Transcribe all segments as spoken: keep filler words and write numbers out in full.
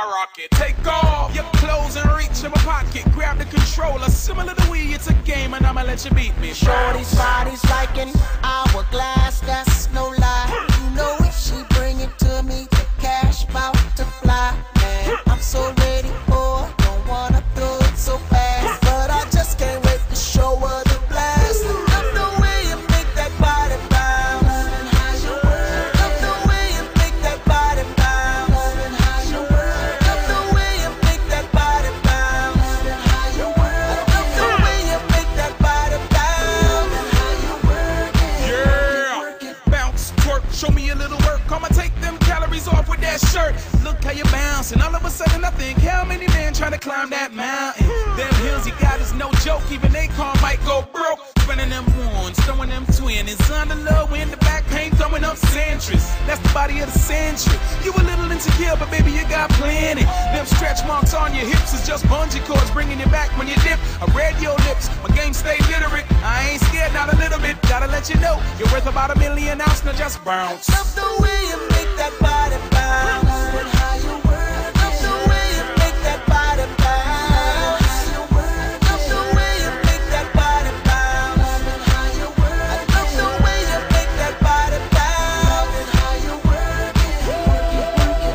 skyrocket. Take off your clothes and reach in my pocket. Grab the controller, similar to Wii, it's a game and I'ma let you beat me. Shorty's body's like an hourglass, that's no lie. You know if she bring it to me, the cash bout to fly. Man, I'm so ready for it, don't wanna do it so fast, but I just can't wait to show her the blast. Love the way you make that body bounce. Loving how you work. Love the way you make that body bounce. Loving how you work. Love the way you make that body bounce. Loving how you work. Love the way you make that body bounce. Loving how you work it. Yeah, bounce, twerk, show me a little work. I'ma take them calories off with that shirt. Look how you bounce, and all of a sudden I think, how many men trying to climb that mountain? Them hills you got is no joke, even they car might go broke. Spinning them ones, throwing them twin. It's on the low in the back paint, throwing up centuries. That's the body of the century. You a little insecure, but baby you got plenty. Them stretch marks on your hips is just bungee cords bringing you back when you dip. I read your lips, my game stay literate. I ain't scared, not a little bit. Gotta let you know, you're worth about a million ounce, now just bounce. Love the way you make that body bounce. Loving how you work. Love the way you make that body bounce. Love the way you make that body bounce. Loving how you work. Love the way you make that body bounce. Loving how you work it.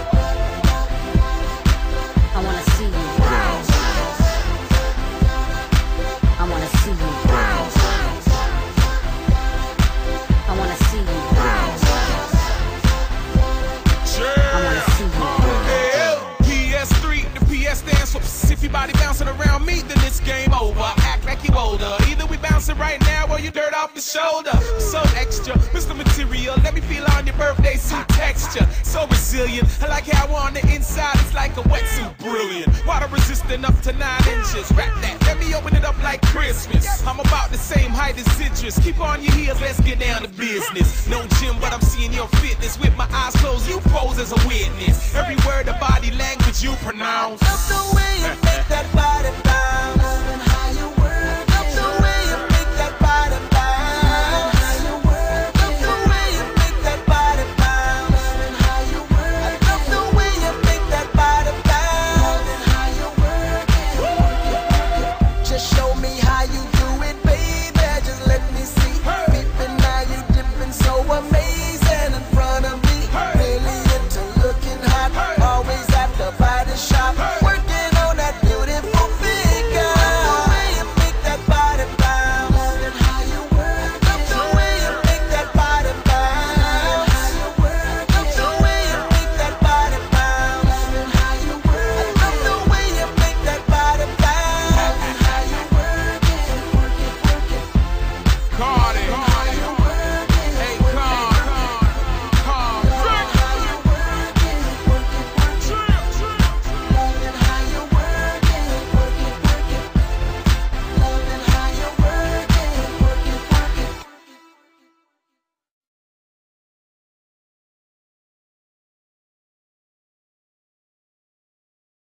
I wanna see you bounce. I wanna see you bounce. I wanna see you bounce. I wanna see you bounce. P S three, the P S stands for if your body bouncing around me, then it's game over. Act like you older. Either we bouncing right now or you dirt off the shoulder. So extra, Mister Material, let me feel on your birthday suit texture. So resilient, I like how on the inside it's like a wetsuit, brilliant. Water resistant up to nine inches. Wrap that, let me open it up like Christmas. I'm about the same height as Citrus. Keep on your heels, let's get down to business. No gym, but I'm seeing your fitness. With my eyes closed, you pose as a witness. Every word of body language you pronounce. Love the way you make that body bounce.